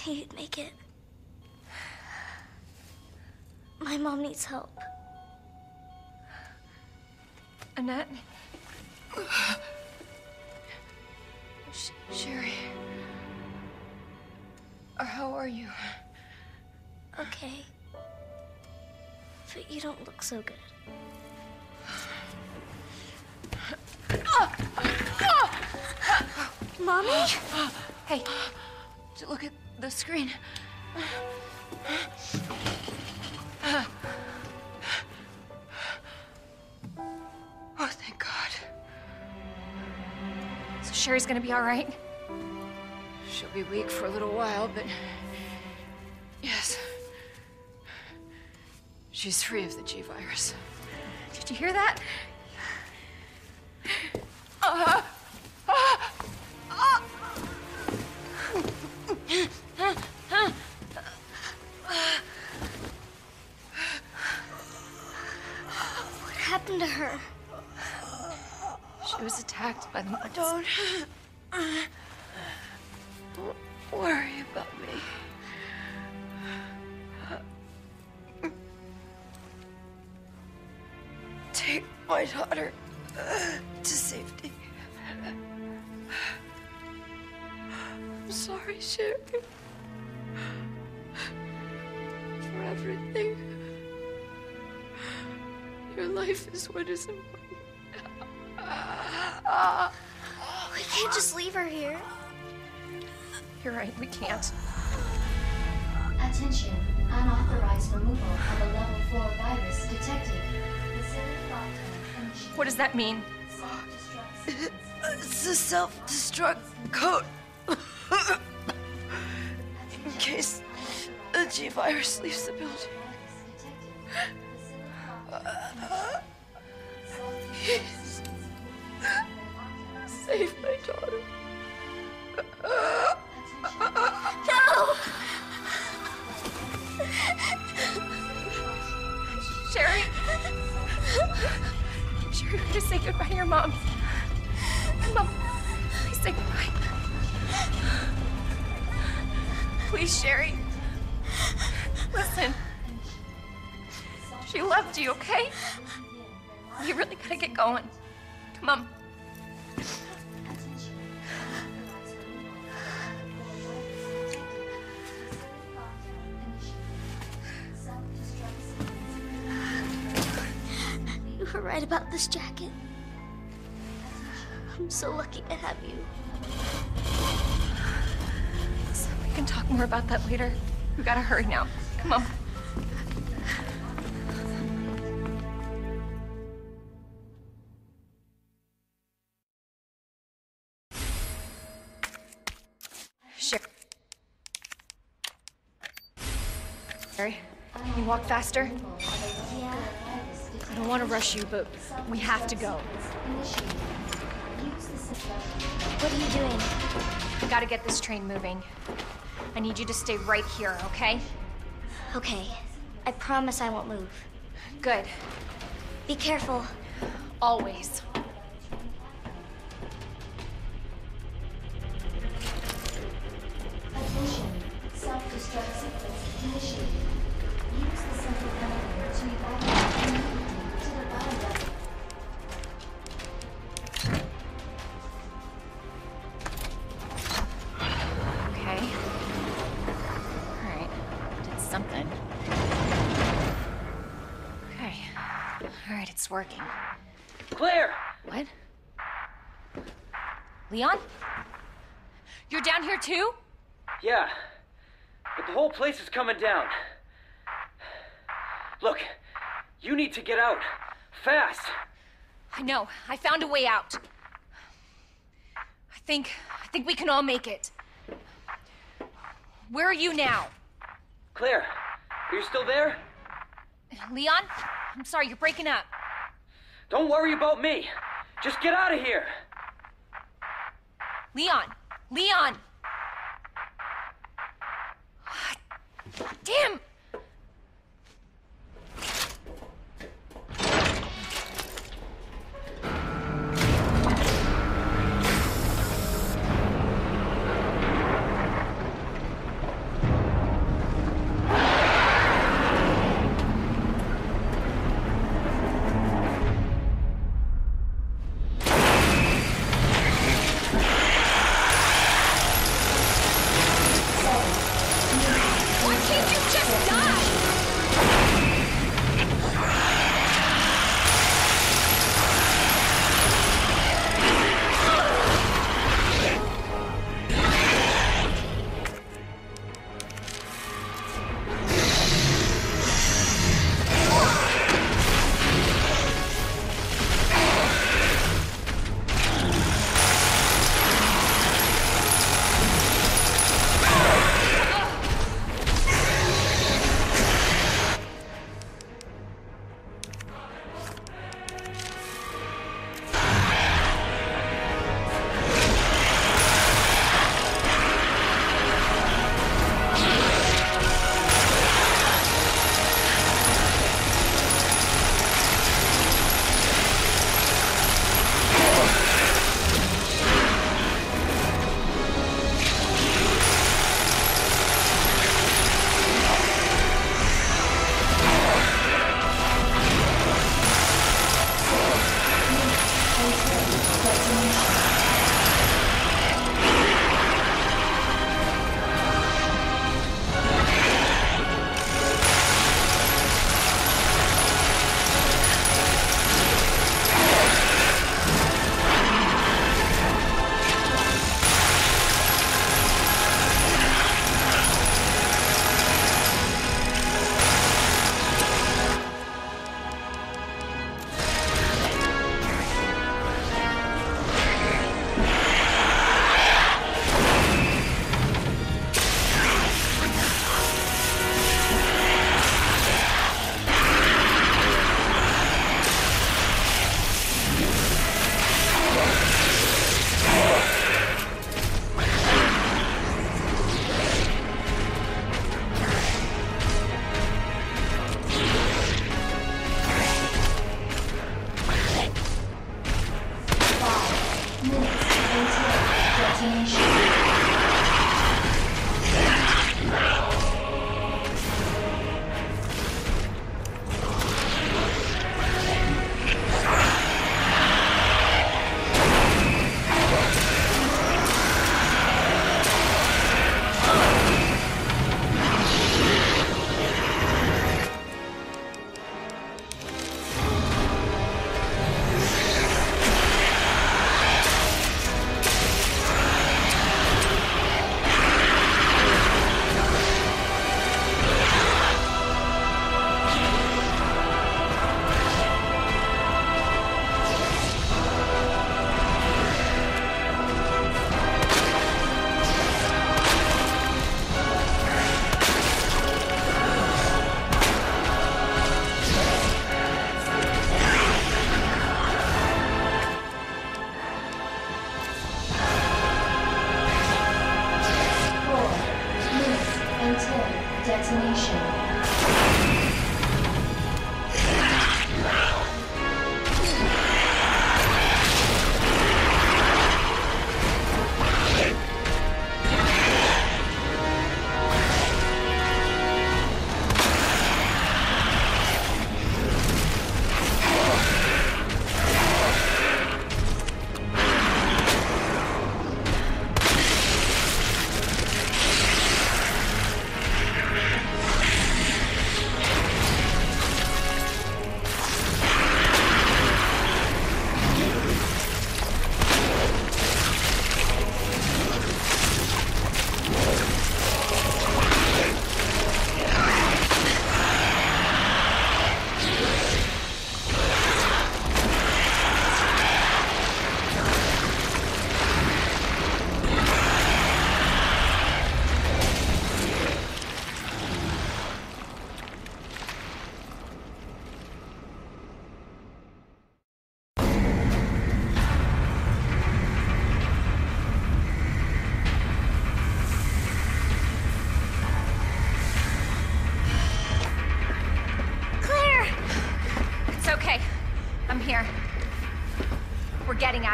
you'd make it. My mom needs help. Annette? Sherry? How are you? Okay. But you don't look so good. Mommy? Hey, look at the screen. Oh, thank God. So Sherry's gonna be all right? She'll be weak for a little while, but yes. She's free of the G virus. Did you hear that? What happened to her? She was attacked by the monsters. Don't worry about me. Take my daughter to safety. I'm sorry, Sherry. For everything. Your life is what is important. We can't just leave her here. You're right, we can't. Attention, unauthorized removal of a level 4 virus detected. What does that mean? It's a self-destruct code. In case the G virus leaves the building. Please. Save my daughter. No! Sherry? Sherry, just say goodbye to your mom. Mom, please say goodbye. Please, Sherry. Listen. She loved you, okay? You really gotta get going. Come on. You were right about this jacket. I'm so lucky to have you. So we can talk more about that later. We gotta hurry now. Come on. Sherry, can you walk faster? Yeah? I don't want to rush you, but we have to go. What are you doing? We gotta get this train moving. I need you to stay right here, okay? Okay. I promise I won't move. Good. Be careful. Always. Attention, self-destruct sequence initiated. Use the central elevator to evacuate immediately to the bottom level. Okay. All right. Did something. Okay. All right, it's working. Claire! What? Leon? You're down here too? Yeah, but the whole place is coming down. Look, you need to get out. Fast! I know. I found a way out. I think we can all make it. Where are you now? Claire, are you still there? Leon? I'm sorry, you're breaking up. Don't worry about me. Just get out of here. Leon! Leon! Damn!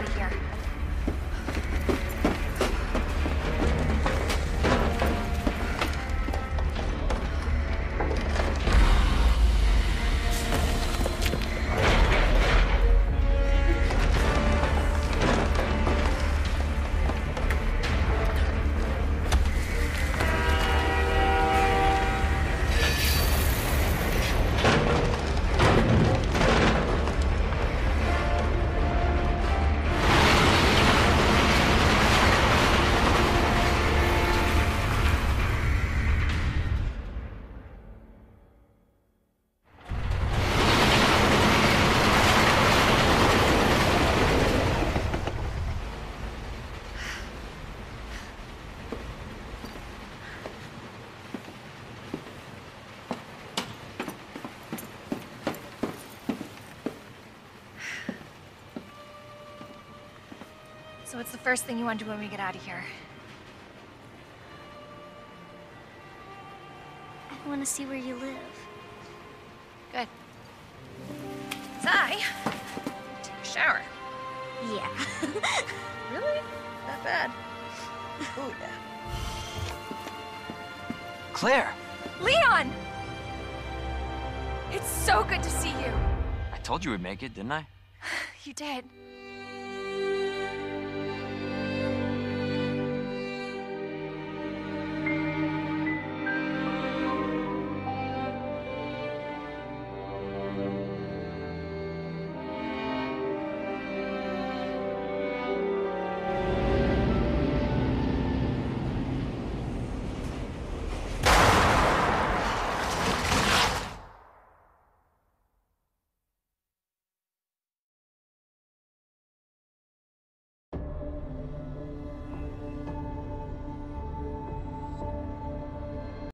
out of here. So what's the first thing you want to do when we get out of here? I want to see where you live. Good. 'Cause I take a shower. Yeah. Really? That bad? Oh, yeah. Claire! Leon! It's so good to see you. I told you we'd make it, didn't I? You did.